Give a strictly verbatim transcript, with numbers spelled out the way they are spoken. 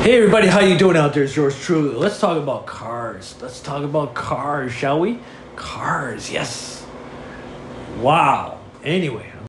Hey everybody, how you doing out there? It's yours truly. Let's talk about cars. Let's talk about cars, shall we? Cars, yes. Wow. Anyway,